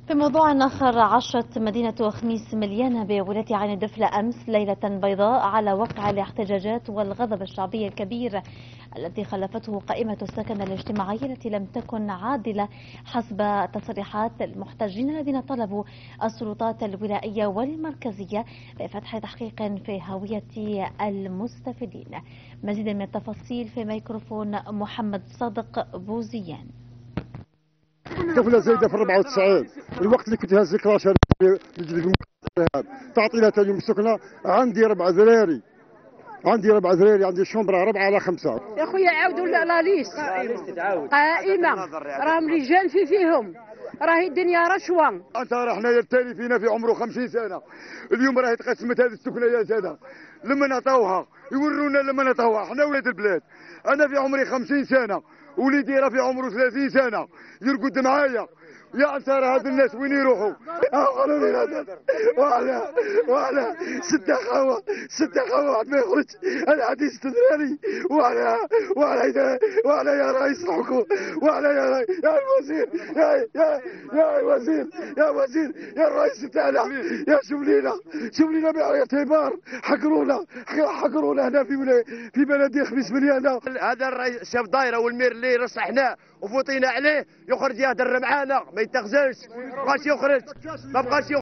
في موضوع آخر، عاشت مدينة خميس مليانة بولاية عين الدفلة أمس ليلة بيضاء على وقع الاحتجاجات والغضب الشعبي الكبير الذي خلفته قائمة السكن الاجتماعي التي لم تكن عادلة حسب تصريحات المحتجين الذين طلبوا السلطات الولائية والمركزية بفتح تحقيق في هوية المستفيدين. مزيد من التفاصيل في ميكروفون محمد صادق بوزيان. طفله زايده في 94 الوقت اللي كنت هز كراش تعطينا ثاني يوم السكنه. عندي 4 ذراري، عندي شومبره 4/5. يا خويا عاودوا لا ليست قائمه، راهم رجال فيهم، راهي الدنيا رشوه. انت راه حنايا التالي فينا في عمره 50 سنه، اليوم راهي تقسمت هذه السكنه يا زاده لما نعطوها يورونا، لما نعطوها حنا ولاد البلاد. انا في عمري 50 سنه، وليدي راه في عمره 30 سنه يرقد معايا. يا انصار هاد الناس وين يروحوا؟ قالوا لي وعلى ستة خاوة واحد ما يخرج، انا عندي 6 ذراري، وعلى يا رئيس الحكومة، وعلى يا الوزير، يا وزير يا الرئيس تاعنا، يا شوف لينا باعتبار حكرونا هنا في بلديه خميس مليانة. هذا الرئيس شاف دايره والمير اللي رشحناه وفوتينا عليه يخرج يهدر معانا، ما يتخزنش، ما بقاش يخرج.